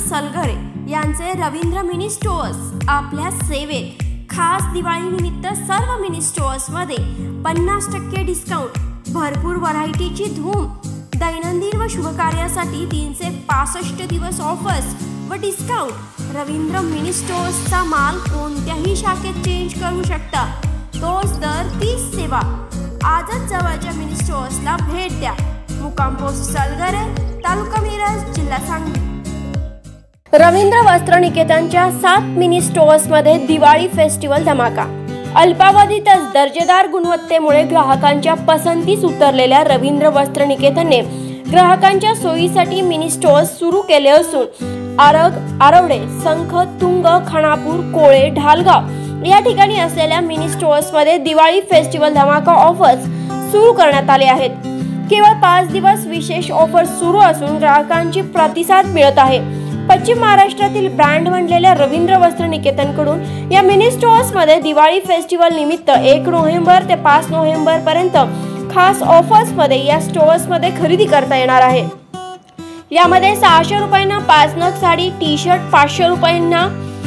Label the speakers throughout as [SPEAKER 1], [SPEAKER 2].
[SPEAKER 1] सलगरे यांचे Ravindra mini stores आपल्या सेवेत। खास दिवाळीनिमित्त सर्व मिनी स्टोअर्समध्ये 50% डिस्काउंट, भरपूर व्हरायटीची धूम, दैनंदिन व शुभकार्यासाठी 365 दिवस ऑफर्स व डिस्काउंट। रवींद्र मिनी स्टोअर्सचा माल कोणत्याही शाखेत चेंज करू शकता, तोच दर तीच सेवा। आजच जवळच्या मिनी स्टोअर्सला भेट द्या। मुक्काम पोस्ट सलगरे, तालुका मिरज, जिल्हा सांगली। रवींद्र वस्त्र निकेतनच्या 7 मिनी स्टोअर्समध्ये दिवाळी फेस्टिवल धमाका। अल्पावधीतच दर्जेदार गुणवत्तेमुळे ग्राहकांच्या पसंतीस उतरलेल्या रवींद्र वस्त्र निकेतनने ग्राहकांच्या सोयीसाठी मिनी स्टोअर्स सुरू केले असून आरग, आरवडे, संख, तुंग, खानापूर, कोळे, ढालगाव या ठिकाणी असलेल्या मिनी स्टोअर्समध्ये दिवाळी फेस्टिवल धमाका ऑफर्स सुरू करण्यात आले आहेत। केवळ 5 दिवस विशेष ऑफर सुरू असून ग्राहकांची प्रतिसाद मिळत आहे। पश्चिम महाराष्ट्रातील ब्रँड बनलेल्या रवींद्र वस्त्र निकेतनकडून या मिनी स्टोअर्समध्ये दिवाळी फेस्टिवल निमित्त 1 नोव्हेंबर ते 5 नोव्हेंबर पर्यंत खास ऑफर्समध्ये या स्टोअर्समध्ये खरेदी करता येणार आहे। यामध्ये 600 रुपयांना 5 नग साडी, टी शर्ट 500 रुपयांना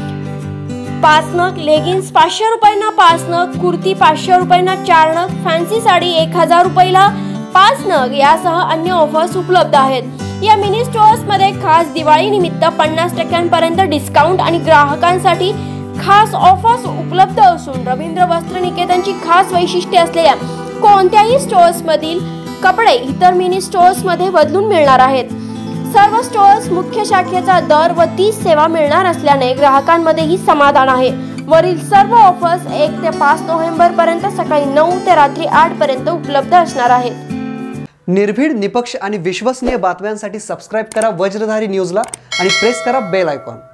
[SPEAKER 1] 5 नग, लेगिन्स 500 रुपयांना 5 नग, कुर्ती 500 रुपयांना 4 नग, फॅन्सी साडी 1000 रुपयाला 5 नग यासह अन्य ऑफर्स उपलब्ध आहेत। या मिनी स्टोअर्समध्ये खास दिवाळी निमित्त 50% पर्यंत डिस्काउंट आणि ग्राहकांसाठी खास ऑफर्स उपलब्ध असून रवींद्र वस्त्र निकेतनची खास वैशिष्ट्ये असलेल्या कोणत्याही स्टोअर्समधील कपडे इतर मिनी स्टोअर्समध्ये बदलून मिळणार आहेत। सर्व स्टोअर्स मुख्य शाखेचा दर व तीच सेवा मिळणार असल्याने ग्राहकांमध्येही समाधान आहे। वरील सर्व ऑफर्स 1 ते 5 नोव्हेंबर पर्यंत सकाळी 9 ते रात्री 8 पर्यंत उपलब्ध असणार आहेत।
[SPEAKER 2] निर्भीड, निपक्ष आणि विश्वसनीय बातम्यांसाठी सबस्क्राइब करा वज्रधारी न्यूजला आणि प्रेस करा बेल आयकॉन।